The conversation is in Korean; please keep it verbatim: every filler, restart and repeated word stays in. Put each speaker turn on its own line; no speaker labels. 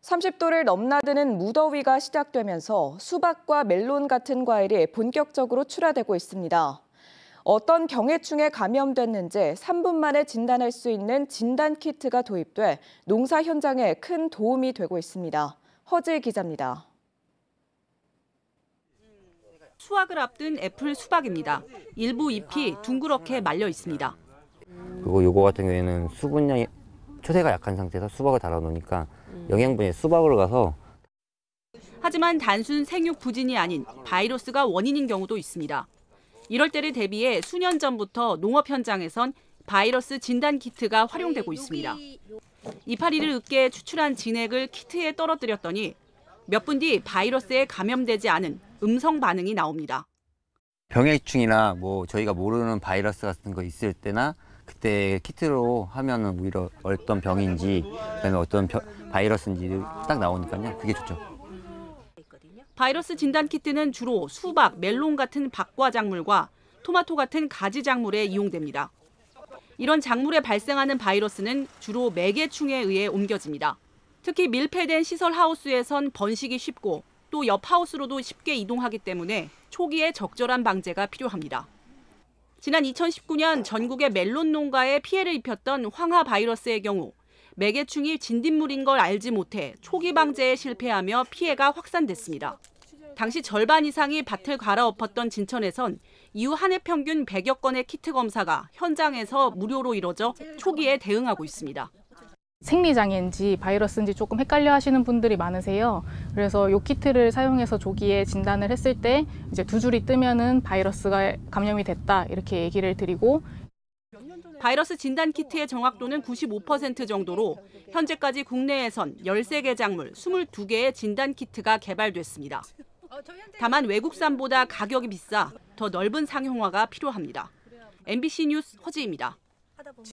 삼십 도를 넘나드는 무더위가 시작되면서 수박과 멜론 같은 과일이 본격적으로 출하되고 있습니다. 어떤 병해충에 감염됐는지 삼 분 만에 진단할 수 있는 진단 키트가 도입돼 농사 현장에 큰 도움이 되고 있습니다. 허지 기자입니다.
수확을 앞둔 애플 수박입니다. 일부 잎이 둥그렇게 말려 있습니다.
그리고 요거 같은 경우에는 수분량이 초세가 약한 상태에서 수박을 달아놓으니까 영양분이 수박으로 가서.
하지만 단순 생육 부진이 아닌 바이러스가 원인인 경우도 있습니다. 이럴 때를 대비해 수년 전부터 농업 현장에선 바이러스 진단 키트가 활용되고 있습니다. 이파리를 으깨 추출한 진액을 키트에 떨어뜨렸더니 몇 분 뒤 바이러스에 감염되지 않은 음성 반응이 나옵니다.
병해충이나 뭐 저희가 모르는 바이러스 같은 거 있을 때나 그때 키트로 하면은 오히려 어떤 병인지 그다음에 어떤 병, 바이러스인지 딱 나오니까요. 그게 좋죠.
바이러스 진단 키트는 주로 수박, 멜론 같은 박과 작물과 토마토 같은 가지 작물에 이용됩니다. 이런 작물에 발생하는 바이러스는 주로 매개충에 의해 옮겨집니다. 특히 밀폐된 시설 하우스에선 번식이 쉽고 또 옆 하우스로도 쉽게 이동하기 때문에 초기에 적절한 방제가 필요합니다. 지난 이천십구 년 전국의 멜론 농가에 피해를 입혔던 황화 바이러스의 경우 매개충이 진딧물인 걸 알지 못해 초기 방제에 실패하며 피해가 확산됐습니다. 당시 절반 이상이 밭을 갈아엎었던 진천에선 이후 한 해 평균 백여 건의 키트 검사가 현장에서 무료로 이뤄져 초기에 대응하고 있습니다.
생리장애인지 바이러스인지 조금 헷갈려 하시는 분들이 많으세요. 그래서 이 키트를 사용해서 조기에 진단을 했을 때 이제 두 줄이 뜨면은 바이러스가 감염이 됐다 이렇게 얘기를 드리고.
바이러스 진단 키트의 정확도는 구십오 퍼센트 정도로 현재까지 국내에선 열세 개 작물 스물두 개의 진단 키트가 개발됐습니다. 다만 외국산보다 가격이 비싸 더 넓은 상용화가 필요합니다. 엠비씨 뉴스 허지입니다.